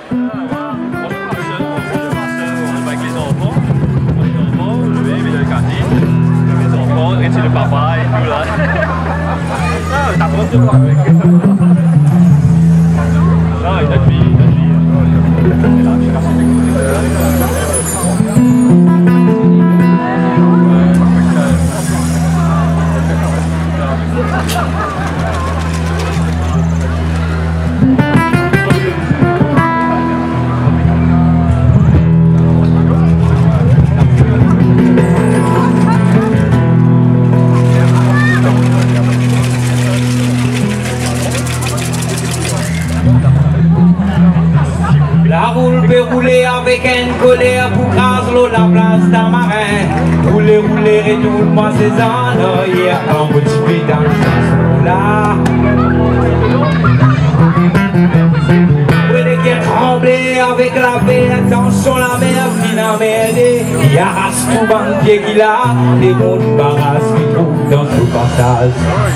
Le papa et tout là. Ah, t'as trop de avec. Ah, il a fille, il a fille. Rouler avec un colère pour craser l'eau la place d'un marin. Rouler, rouler et tout le mois ses ans. Hier, quand motivé dans le chanson là. Rouler qui est tremblé avec la paix, attention la mer, vient à m'aider. Il arrache tout banquier qu'il a, les mondes barrassent qui trouvent dans ce passage.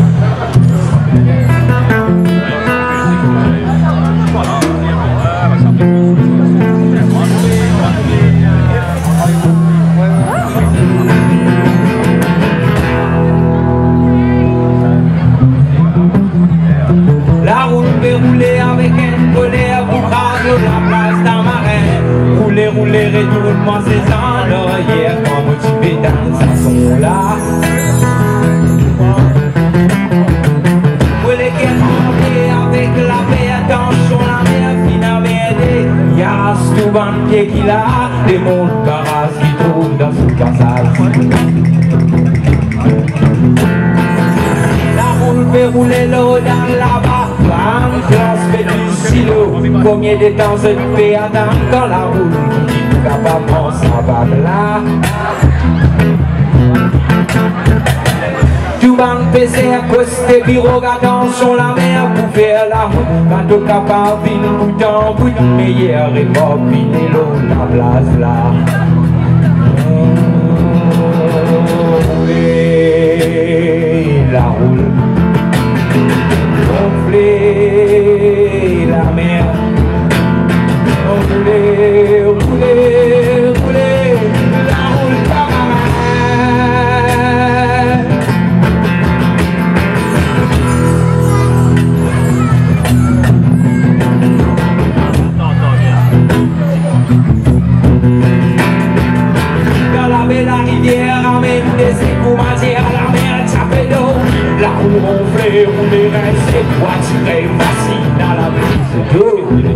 Rouler avec un colère pour craser la place d'un marin. Rouler, rouler et tout le mois ses ans. Hier, quand motivé dans sa son là. Rouler qui est tremblé avec la paix, attention la mer, finalement aidé. Y'a tout banquier qu'il a, des mondes barrages qui trouvent dans ce passage. La roule fait rouler l'eau dans là-bas. Bam, classe fait du stylo. Combien de temps je te fais attendre dans la roue? Capable de ça va là. Tout ban PC à côté bureau, attention la mer pour faire la route. Quand on capable de bout en bout, meilleur et pas filer l'eau la place là. La roule. Gonfler la mer, rouler, rouler, rouler, la roule par dans la baie, la rivière, amène des égouts, matière, la mer, chapé d'eau. La roue ronflée, rouler, rester, voiturer, facile dans la brise.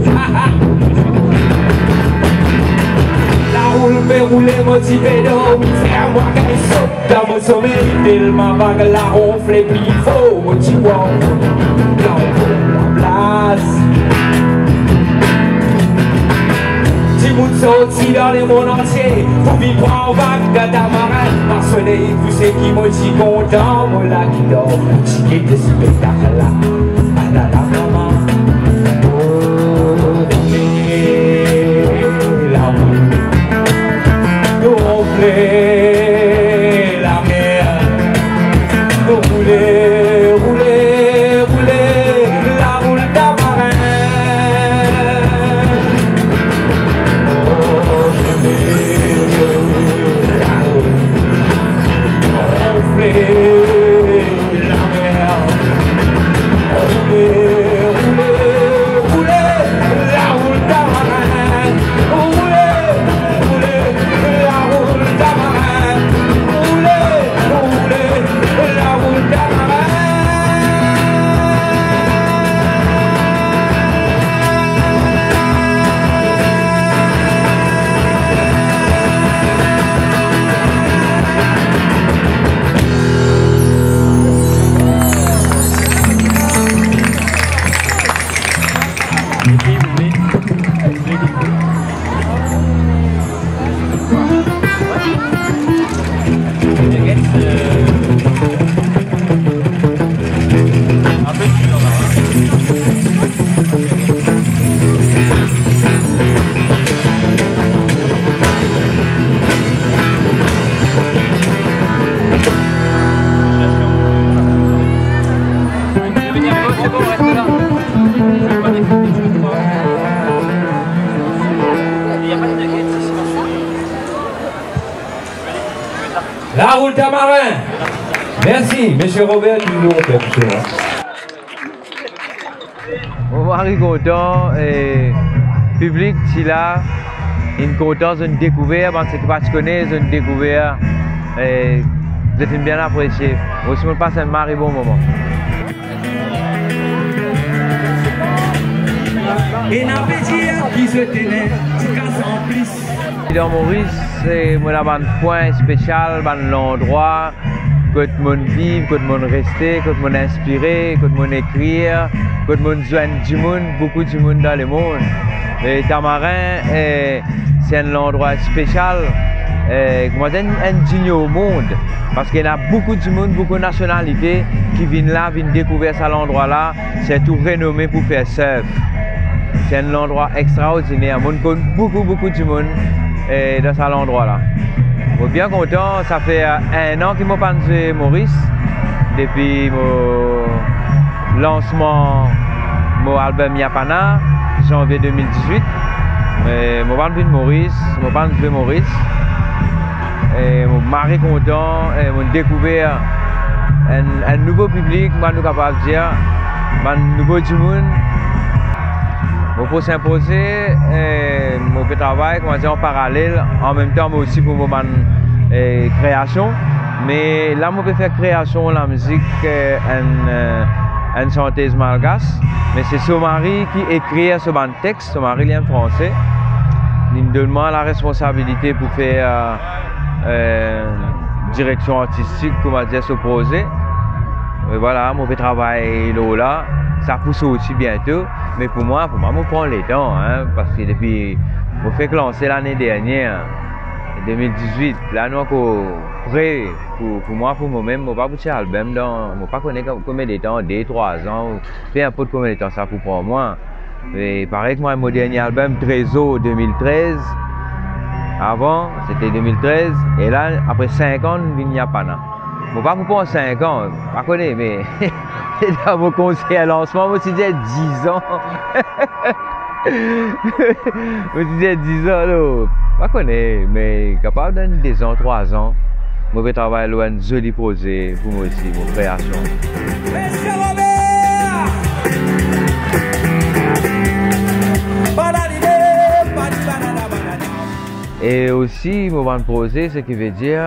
La roule fait rouler, motivé d'eau. Faire moi qu'elle saute dans mon sommeil. Tellement vague, la ronfle, puis il faut motiver. Là on la place. Si vous sortez dans les mondes entiers, vous vivez en vague catamaran. Par soleil, vous savez qui moi si content, moi là qui dort, qui est de spectacle là. Ah là là, maman. Oh, la roue, gonfler la mer, rouler, rouler, rouler, la roule tamarin. La mer, Merci, monsieur Robert, toujours quelque chose. On est content et le public est là, il est content de nous découvrir, parce que pas connaît, de nous découvrir et vous êtes bien apprécié. Aussi, on passe un mari bon moment. Et n'a pas dit qui se tenait, tu casses en plus. Dans Maurice, c'est un point spécial, un endroit que tout le monde vive, que tout le monde reste, que tout le monde inspiré, que tout le monde écrire, que tout le monde joigne du monde, beaucoup de monde dans le monde. Et Tamarin, c'est un endroit spécial, comment dire, un digne au monde. Parce qu'il y a beaucoup de monde, beaucoup de nationalités qui viennent là, viennent découvrir cet endroit-là. C'est tout renommé pour faire surf. C'est un endroit extraordinaire. On connaît beaucoup de monde dans cet endroit-là. Je suis bien content. Ça fait 1 an que je suis à Maurice. Depuis mon lancement de mon album Yapana, janvier 2018. Je suis de Maurice. Je suis Maurice. Et je suis très content. J'ai découvert un nouveau public, je suis capable de dire, un nouveau du monde. Pour s'imposer, je travaille en parallèle, en même temps aussi pour mon création. Mais là, je peux faire création, la musique, une chanteuse malgache. Mais c'est son mari qui écrit ce texte, son mari est français. Il me demande la responsabilité pour faire direction artistique, comment dire, ce projet. Et voilà, je travaille là. Ça pousse aussi bientôt, mais pour moi, je prends le temps, hein, parce que depuis, je fais lancer l'année dernière, 2018, là, nous sommes prêts pour moi, pour moi-même, je ne vais pas pousser l'album, je ne vais pas connaître combien de temps, 2, 3 ans, peu importe combien de temps ça pour moi. Et pareil que moi, mon dernier album, Trésor 2013, avant, c'était 2013, et là, après 5 ans, je viens à Yapana. Je ne vais pas pour 5 ans, je ne connais pas, mais dans mon conseil à lancement, je me disais 10 ans. Je me disais 10 ans, je ne connais pas, mais capable de 2 ans, 3 ans, je vais travailler sur un joli projet pour moi aussi, pour création. Et aussi, mon projet, ce qui veut dire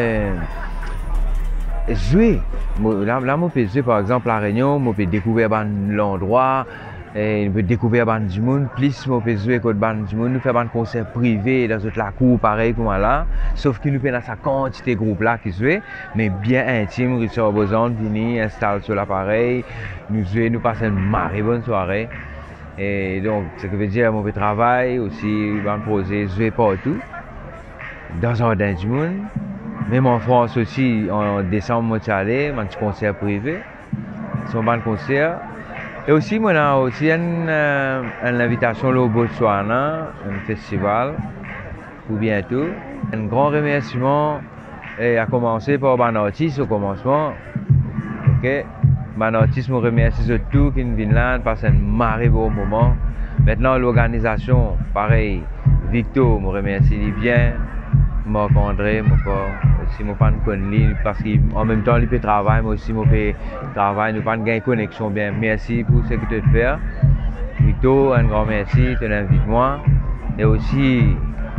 jouer. Là, je peux jouer par exemple à La Réunion, je peux découvrir l'endroit, je peux découvrir du monde, plus je peux jouer avec du monde, nous faisons un concert privé dans la cour, pareil comme là. Sauf que nous faisons sa quantité de groupes là qui jouent, mais bien intime, Richard Boson vient, installe sur l'appareil, nous jouons, nous passons une marée bonne soirée. Et donc, ce qui veut dire mon travail aussi, un projet jouer partout, dans un jardin du monde. Même en France aussi, en décembre, je suis allé, un petit concert privé, c'est un bon concert. Et aussi, on a aussi une invitation au Botswana, un festival, pour bientôt. Un grand remerciement à commencer par un artiste au commencement. Okay. Un artiste, je remercie tout qui viennent là, passe un marée beau moment. Maintenant, l'organisation, pareil, Victor, je remercie bien. Marc-André, aussi, je pas de parce qu'en même temps, il peut travailler, mais aussi, je peux travailler, nous pas de connexion bien. Merci pour ce que tu as fait. Victor, un grand merci, tu invites moi. Et aussi,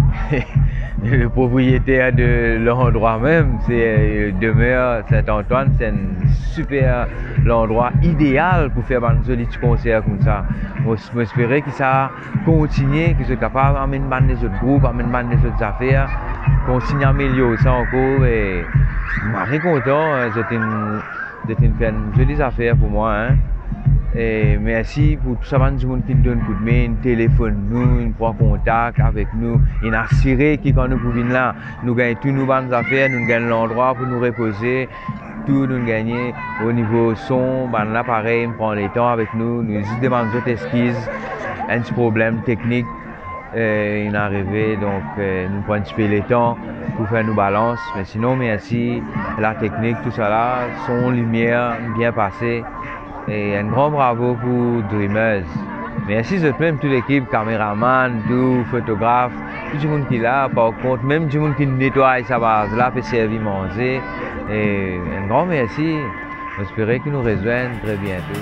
le propriétaire de l'endroit même, c'est Demeure Saint-Antoine, c'est un super l'endroit idéal pour faire un joli concert comme ça. J'espère que ça continue, que je suis capable d'amener des autres groupes, d'amener des autres affaires, continuer à améliorer ça encore. Et je suis très content, c'est une jolie affaire pour moi. Hein. Et merci pour tout ça, du monde qui nous donne un coup de main, téléphone nous, il prend contact avec nous, il a assuré que quand nous pouvons là, nous gagnons toutes nos bonnes affaires, nous gagnons l'endroit pour nous reposer, tout nous gagnons au niveau son, l'appareil, il prend le temps avec nous, nous juste demandons d'autres esquisses, un petit problème technique, il est arrivé, donc nous prenons un petit peu le temps pour faire nos balances, mais sinon merci, la technique, tout ça là, son, lumière, bien passé. Et un grand bravo pour Dreamers. Merci même toute l'équipe, caméraman, tout photographe, tout le monde qui est là. Par contre, même tout le monde qui nettoie sa base là, peut servir manger. Et un grand merci. J'espère qu'ils nous rejoignent très bientôt.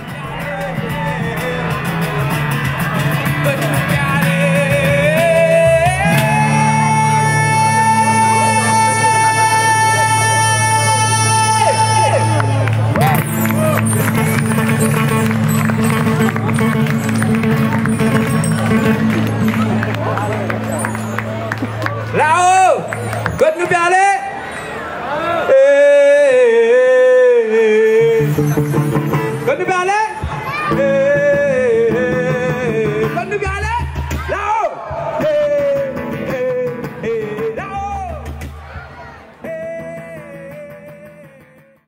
Là-haut, quand nous parler.